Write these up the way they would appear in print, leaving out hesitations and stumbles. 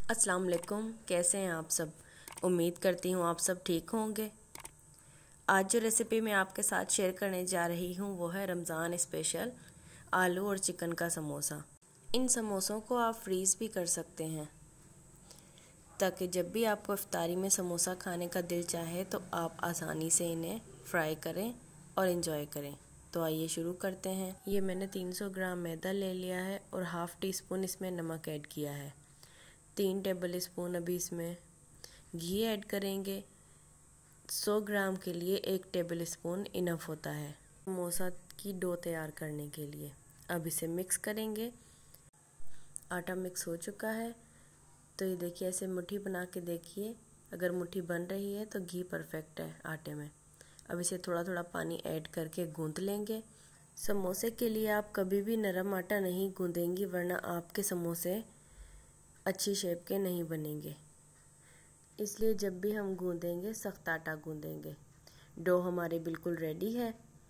अस्सलाम वालेकुम। कैसे हैं आप सब? उम्मीद करती हूँ आप सब ठीक होंगे। आज जो रेसिपी मैं आपके साथ शेयर करने जा रही हूँ वो है रमज़ान स्पेशल आलू और चिकन का समोसा। इन समोसों को आप फ्रीज़ भी कर सकते हैं ताकि जब भी आपको इफ्तारी में समोसा खाने का दिल चाहे तो आप आसानी से इन्हें फ्राई करें और इन्जॉय करें। तो आइए शुरू करते हैं। ये मैंने 300 ग्राम मैदा ले लिया है और हाफ़ टी स्पून इसमें नमक ऐड किया है। 3 टेबल स्पून अभी इसमें घी ऐड करेंगे। 100 ग्राम के लिए 1 टेबल स्पून इनफ होता है समोसा की डो तैयार करने के लिए। अब इसे मिक्स करेंगे। आटा मिक्स हो चुका है तो ये देखिए, ऐसे मुट्ठी बना के देखिए। अगर मुट्ठी बन रही है तो घी परफेक्ट है आटे में। अब इसे थोड़ा थोड़ा पानी ऐड करके गूंथ लेंगे। समोसे के लिए आप कभी भी नरम आटा नहीं गूंदेंगी, वरना आपके समोसे अच्छी शेप के नहीं बनेंगे। इसलिए जब भी हम गूंदेंगे सख्त आटा गूंदेंगे। डो हमारी बिल्कुल रेडी है।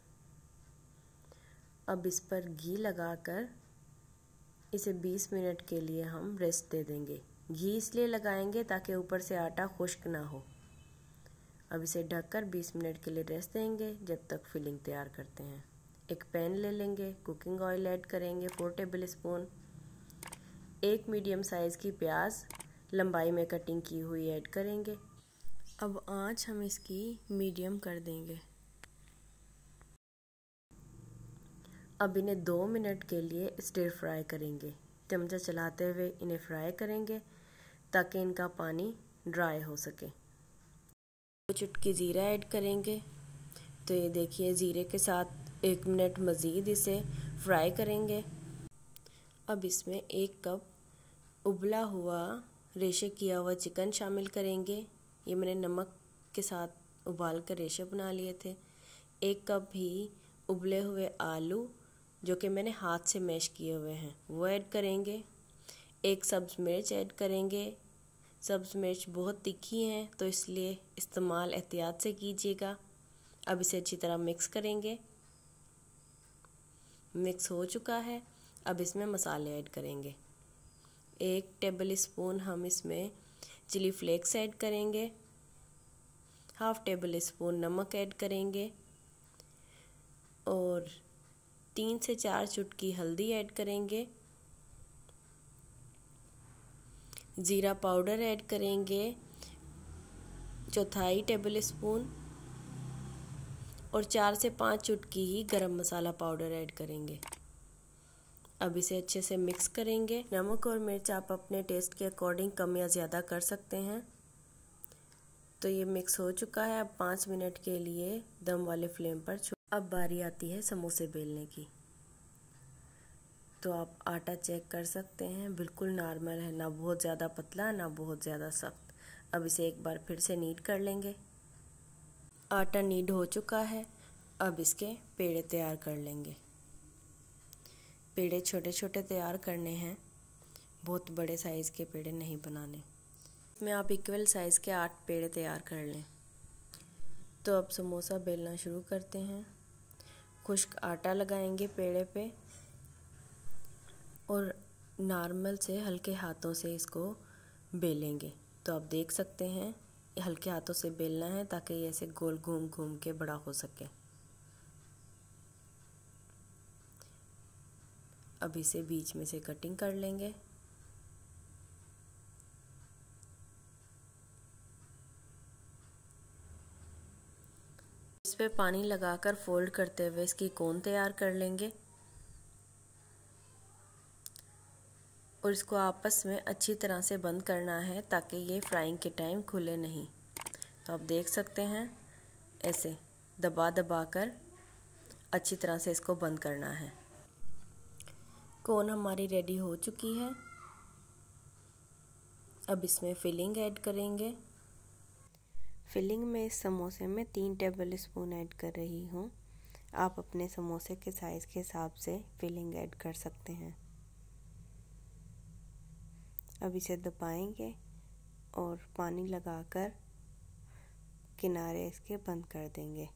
अब इस पर घी लगाकर इसे 20 मिनट के लिए हम रेस्ट दे देंगे। घी इसलिए लगाएंगे ताकि ऊपर से आटा खुश्क ना हो। अब इसे ढककर 20 मिनट के लिए रेस्ट देंगे जब तक फिलिंग तैयार करते हैं। एक पैन ले लेंगे, कुकिंग ऑयल ऐड करेंगे 4 टेबल स्पून। एक मीडियम साइज़ की प्याज लंबाई में कटिंग की हुई ऐड करेंगे। अब आंच हम इसकी मीडियम कर देंगे। अब इन्हें 2 मिनट के लिए स्टिर फ्राई करेंगे। चमचा चलाते हुए इन्हें फ्राई करेंगे ताकि इनका पानी ड्राई हो सके। 2 चुटकी ज़ीरा ऐड करेंगे। तो ये देखिए, ज़ीरे के साथ 1 मिनट मज़ीद इसे फ्राई करेंगे। अब इसमें 1 कप उबला हुआ रेशे किया हुआ चिकन शामिल करेंगे। ये मैंने नमक के साथ उबाल कर रेशे बना लिए थे। 1 कप ही उबले हुए आलू जो कि मैंने हाथ से मैश किए हुए हैं वो ऐड करेंगे। 1 सब्ज़ मिर्च ऐड करेंगे। सब्ज़ मिर्च बहुत तीखी हैं तो इसलिए इस्तेमाल एहतियात से कीजिएगा। अब इसे अच्छी तरह मिक्स करेंगे। मिक्स हो चुका है। अब इसमें मसाले ऐड करेंगे। 1 टेबल स्पून हम इसमें चिली फ्लेक्स ऐड करेंगे। हाफ़ टेबल स्पून नमक ऐड करेंगे और 3 से 4 चुटकी हल्दी ऐड करेंगे। ज़ीरा पाउडर ऐड करेंगे 1/4 टेबल स्पून और 4 से 5 चुटकी ही गरम मसाला पाउडर ऐड करेंगे। अब इसे अच्छे से मिक्स करेंगे। नमक और मिर्च आप अपने टेस्ट के अकॉर्डिंग कम या ज़्यादा कर सकते हैं। तो ये मिक्स हो चुका है। अब 5 मिनट के लिए दम वाले फ्लेम पर अब बारी आती है समोसे बेलने की। तो आप आटा चेक कर सकते हैं, बिल्कुल नॉर्मल है, ना बहुत ज़्यादा पतला ना बहुत ज़्यादा सख्त। अब इसे एक बार फिर से नीड कर लेंगे। आटा नीड हो चुका है। अब इसके पेड़े तैयार कर लेंगे। पेड़े छोटे छोटे तैयार करने हैं, बहुत बड़े साइज़ के पेड़े नहीं बनाने। इसमें आप इक्वल साइज़ के 8 पेड़े तैयार कर लें। तो अब समोसा बेलना शुरू करते हैं। खुश्क आटा लगाएंगे पेड़े पे और नॉर्मल से हल्के हाथों से इसको बेलेंगे। तो आप देख सकते हैं हल्के हाथों से बेलना है ताकि ये ऐसे गोल घूम घूम के बड़ा हो सके। अब इसे बीच में से कटिंग कर लेंगे। इस पे पानी लगाकर फोल्ड करते हुए इसकी कोन तैयार कर लेंगे और इसको आपस में अच्छी तरह से बंद करना है ताकि ये फ्राइंग के टाइम खुले नहीं। तो आप देख सकते हैं ऐसे दबा दबा कर अच्छी तरह से इसको बंद करना है। कोन हमारी रेडी हो चुकी है। अब इसमें फिलिंग ऐड करेंगे। फिलिंग में इस समोसे में 3 टेबल स्पून ऐड कर रही हूँ। आप अपने समोसे के साइज़ के हिसाब से फिलिंग ऐड कर सकते हैं। अब इसे दबाएंगे और पानी लगाकर किनारे इसके बंद कर देंगे।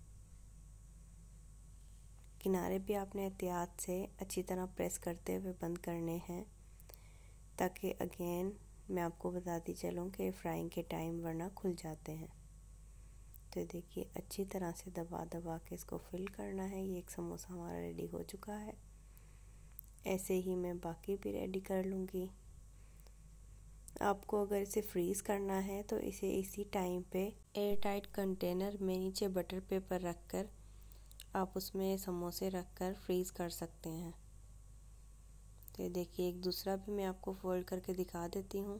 किनारे भी आपने एहतियात से अच्छी तरह प्रेस करते हुए बंद करने हैं ताकि अगेन मैं आपको बताती चलूँ कि फ्राइंग के टाइम वरना खुल जाते हैं। तो देखिए अच्छी तरह से दबा दबा के इसको फिल करना है। ये एक समोसा हमारा रेडी हो चुका है। ऐसे ही मैं बाकी भी रेडी कर लूँगी। आपको अगर इसे फ्रीज़ करना है तो इसे इसी टाइम पे एयर टाइट कंटेनर में नीचे बटर पेपर रखकर आप उसमें समोसे रखकर फ्रीज़ कर सकते हैं। तो देखिए एक दूसरा भी मैं आपको फोल्ड करके दिखा देती हूँ।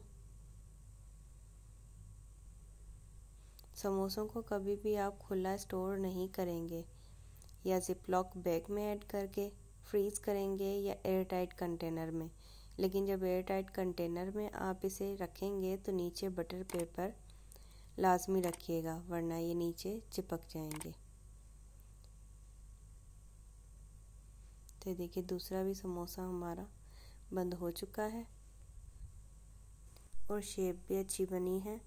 समोसों को कभी भी आप खुला स्टोर नहीं करेंगे, या जिपलॉक बैग में ऐड करके फ्रीज़ करेंगे या एयर टाइट कंटेनर में। लेकिन जब एयर टाइट कंटेनर में आप इसे रखेंगे तो नीचे बटर पेपर लाजमी रखिएगा, वरना ये नीचे चिपक जाएंगे। तो देखिए दूसरा भी समोसा हमारा बंद हो चुका है और शेप भी अच्छी बनी है।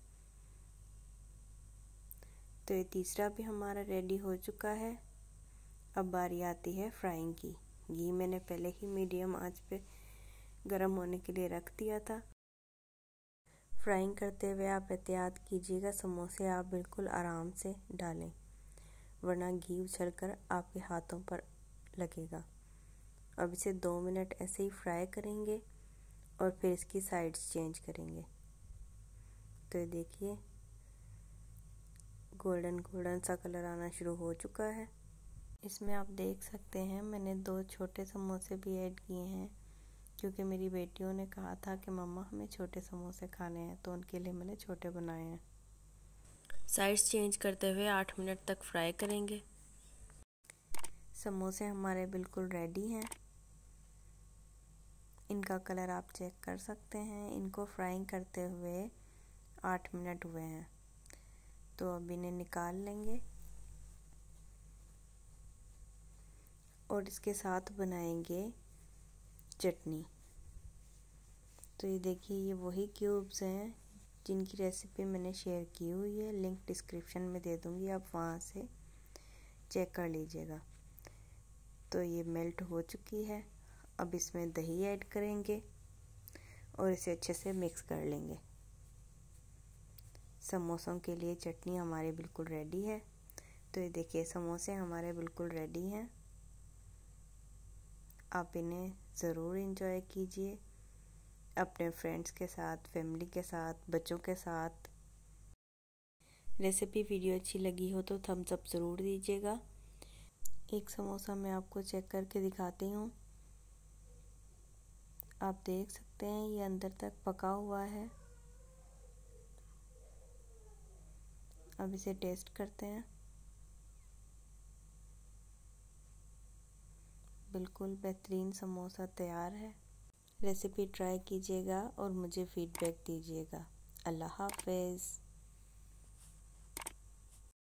तो ये तीसरा भी हमारा रेडी हो चुका है। अब बारी आती है फ्राइंग की। घी मैंने पहले ही मीडियम आंच पे गरम होने के लिए रख दिया था। फ्राइंग करते हुए आप एहतियात कीजिएगा समोसे आप बिल्कुल आराम से डालें, वरना घी उछलकर आपके हाथों पर लगेगा। अब इसे 2 मिनट ऐसे ही फ्राई करेंगे और फिर इसकी साइड्स चेंज करेंगे। तो देखिए गोल्डन गोल्डन सा कलर आना शुरू हो चुका है। इसमें आप देख सकते हैं मैंने 2 छोटे समोसे भी ऐड किए हैं, क्योंकि मेरी बेटियों ने कहा था कि मम्मा हमें छोटे समोसे खाने हैं, तो उनके लिए मैंने छोटे बनाए हैं। साइड्स चेंज करते हुए 8 मिनट तक फ्राई करेंगे। समोसे हमारे बिल्कुल रेडी हैं। इनका कलर आप चेक कर सकते हैं। इनको फ्राइंग करते हुए 8 मिनट हुए हैं। तो अब इन्हें निकाल लेंगे और इसके साथ बनाएंगे चटनी। तो ये देखिए ये वही क्यूब्स हैं जिनकी रेसिपी मैंने शेयर की हुई है, लिंक डिस्क्रिप्शन में दे दूँगी, आप वहाँ से चेक कर लीजिएगा। तो ये मेल्ट हो चुकी है। अब इसमें दही ऐड करेंगे और इसे अच्छे से मिक्स कर लेंगे। समोसों के लिए चटनी हमारी बिल्कुल रेडी है। तो ये देखिए समोसे हमारे बिल्कुल रेडी हैं। आप इन्हें ज़रूर एंजॉय कीजिए अपने फ्रेंड्स के साथ, फैमिली के साथ, बच्चों के साथ। रेसिपी वीडियो अच्छी लगी हो तो थम्स अप ज़रूर दीजिएगा। एक समोसा मैं आपको चेक करके दिखाती हूँ। आप देख सकते हैं ये अंदर तक पका हुआ है। अब इसे टेस्ट करते हैं। बिल्कुल बेहतरीन समोसा तैयार है। रेसिपी ट्राई कीजिएगा और मुझे फीडबैक दीजिएगा। अल्लाह हाफ़िज़।